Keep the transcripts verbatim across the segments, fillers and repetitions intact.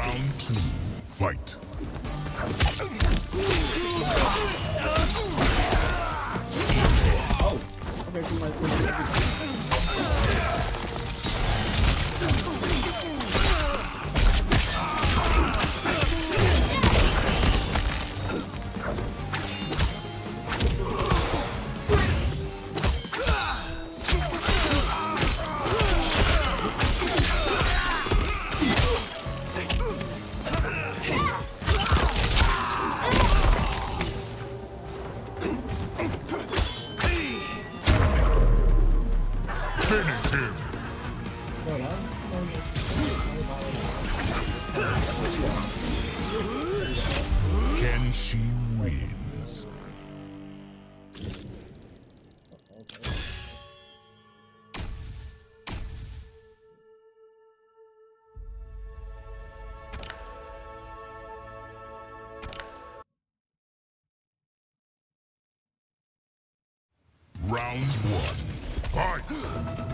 Round two, fight. Oh, okay, too much. Can she wins? Round one, fight!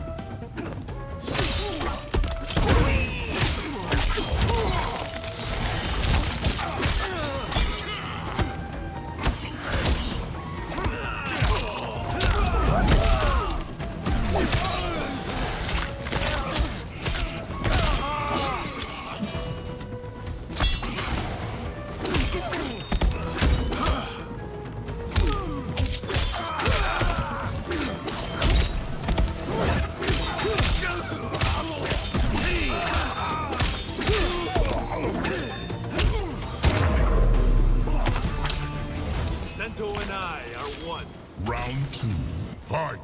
Sento and I are one. Round two, fight!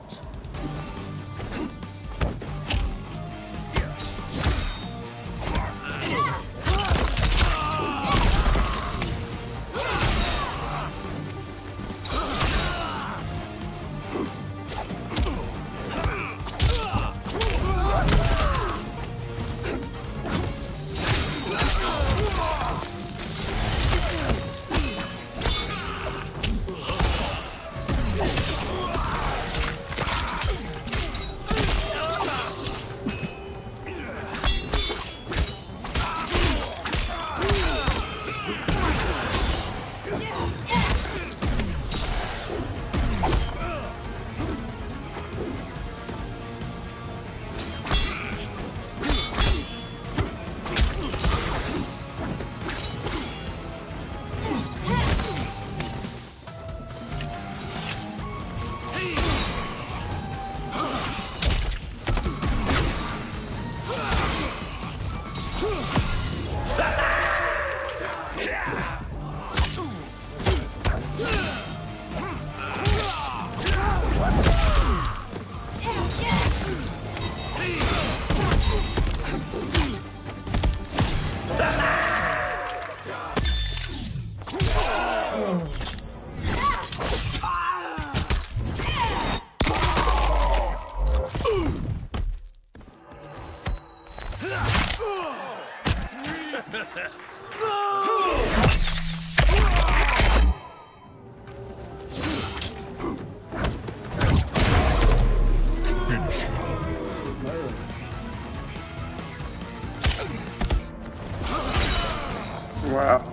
Wow.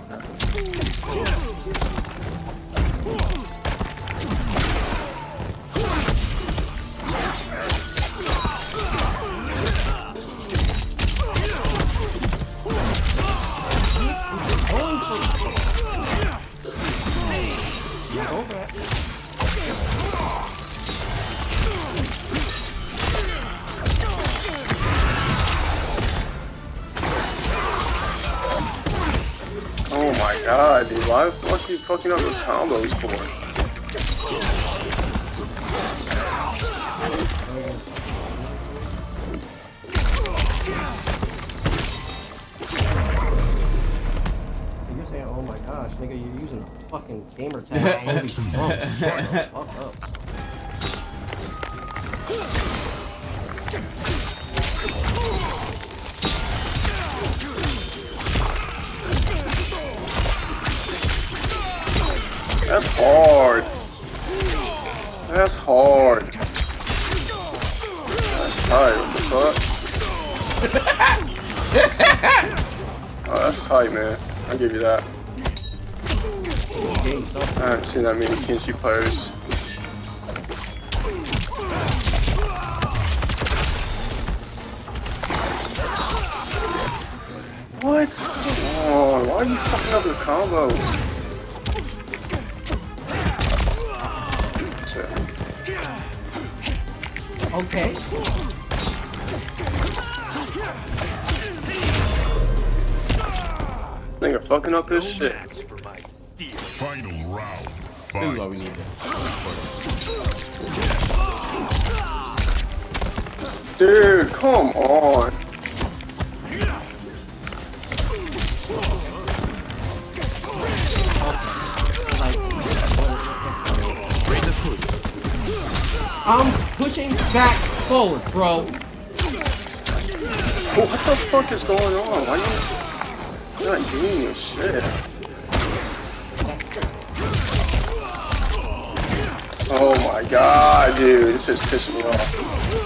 Oh my god, dude, why the fuck are you fucking up those combos for? You're saying, oh my gosh, nigga, you're using a fucking gamer tag. Holy fuck. Fuck up. That's hard. That's hard. That's tight. What the fuck? Uh, that's tight, man. I'll give you that. Game so I haven't seen that many Kenshi players. What? Come on, why are you fucking up the combo? Shit. okay. Nigga fucking up his shit. Final round. This is Fight. what we need to. Dude, come on. I'm pushing back forward, bro. What the fuck is going on? Why you not doing your shit? Oh my god, dude, this is pissing me off.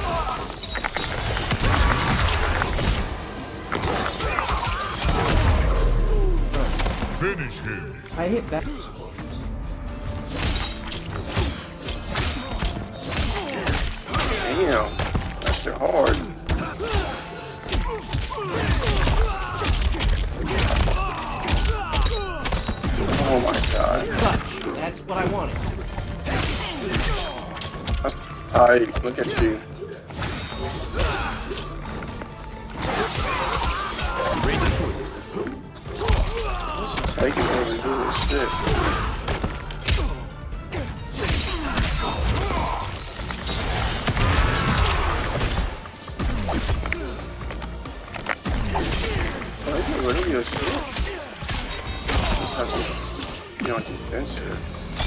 Finish him. I hit back. Damn, that shit hard. Oh my god. Touch. That's what I wanted. Alright, look at you. Just taking over and doing this shit. I get rid of your shit. Just have to be on defensive.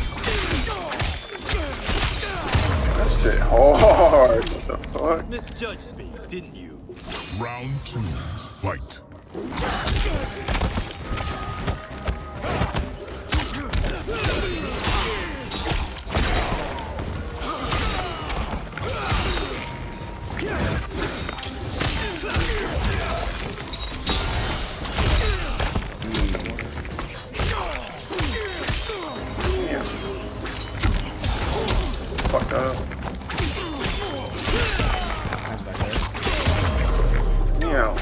That shit hard. What the fuck? Misjudged me, didn't you? Round two. Fight. Damn. Fuck up. Yeah.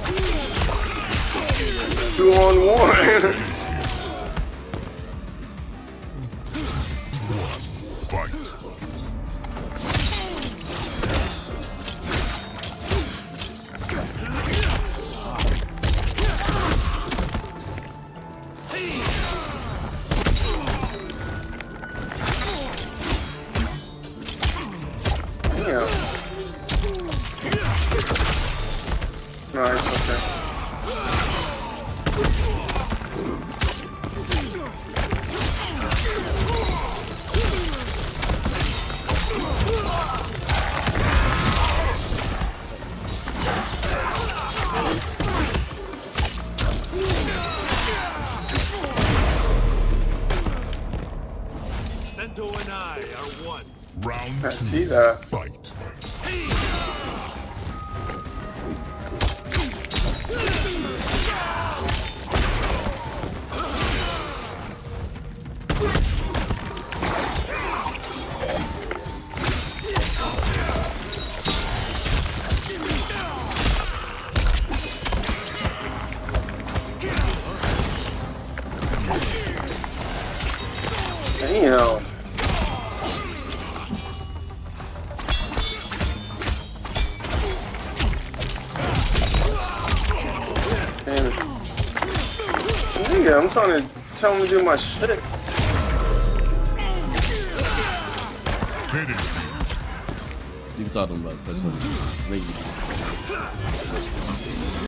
Two on one. Fight. Damn. Nice, okay. Sento and I are one. Round I two. see that. Fight. Damn. Damn it. Nigga, I'm trying to tell him to do my shit. Finish him. You can talk to them about put some regular.